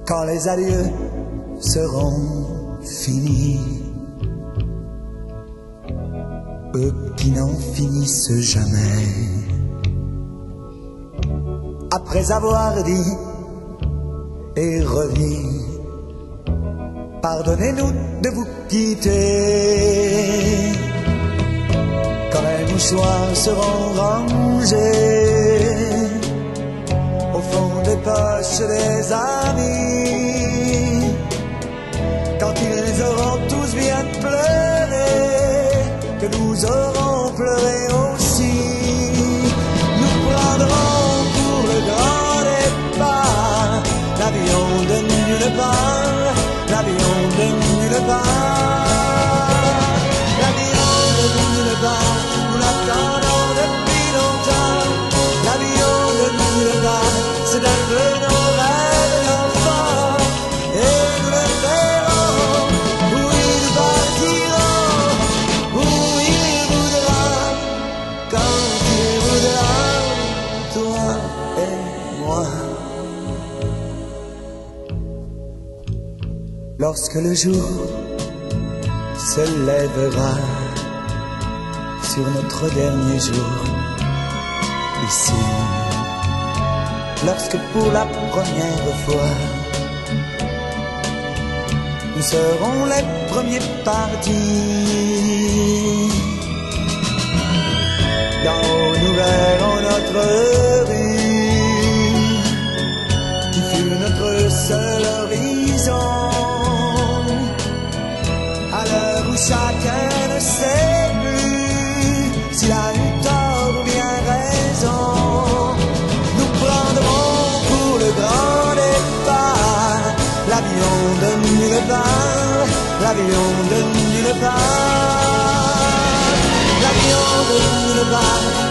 quand les adieux seront finis, eux qui n'en finissent jamais. Après avoir dit et redit, pardonnez-nous de vous quitter. Quand les mouchoirs seront rangés au fond des poches des amis, quand ils auront tous bien pleuré, que nous aurons pleuré aussi, nous prendrons pour le grand départ l'avion de nulle part, l'avion de nulle part, l'avion de nulle part, nous l'attendons depuis longtemps, l'avion de nulle part, c'est un peu nos rêves d'enfants, et nous le verrons, où ils partiront, où il voudra, quand il voudra, toi et moi. Lorsque le jour se lèvera sur notre dernier jour ici, lorsque pour la première fois nous serons les premiers partis, d'en haut nous verrons notre rue qui fut notre seul horizon. À l'heure où chacun ne sait plus s'il a eu tort ou bien raison, nous prendrons pour le grand départ l'avion de nulle part, l'avion de nulle part, l'avion de nulle part.